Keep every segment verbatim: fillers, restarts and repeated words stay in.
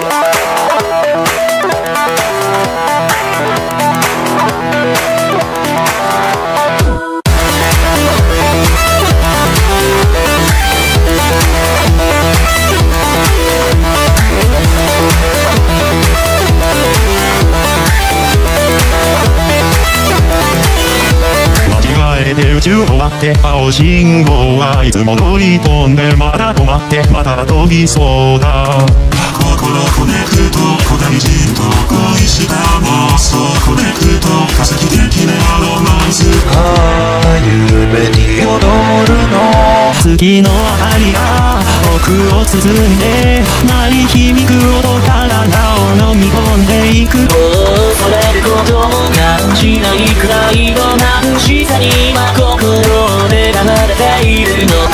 宇宙終わって青信号はいつも通り飛んでまだ止まってまた飛びそうだ。 心コネクト古代人と恋した妄想コネクト化石的なロマンス。 ああ夢に踊るの月の明かりが僕を包んで鳴り響く音から名を飲み込んでいく。 恐れることも感じないくらいの眩しさに今心で離れているの。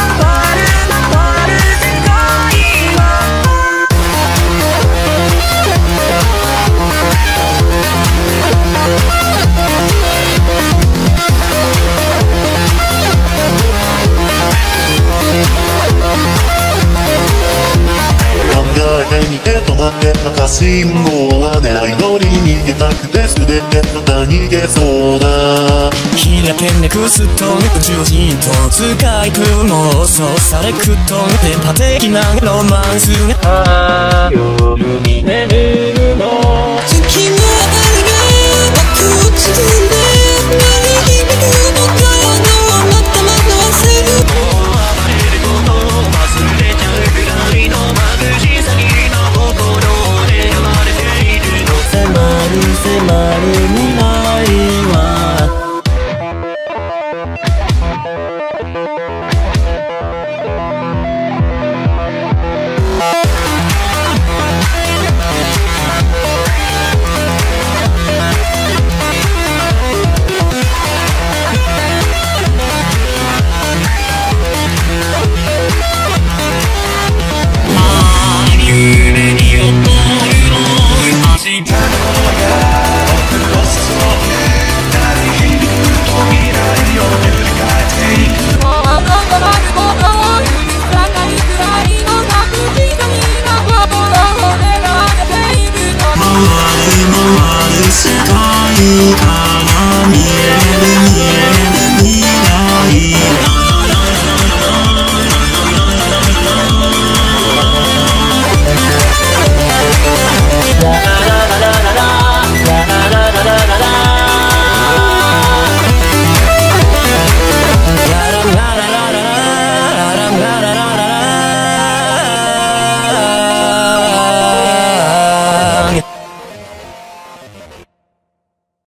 見て止まって赤信号は狙い通りに逃げたくて素手でまた逃げそうだ。 開けネクスト宇宙人とスカイプ妄想されくと電波的なロマンスが。 ああ夜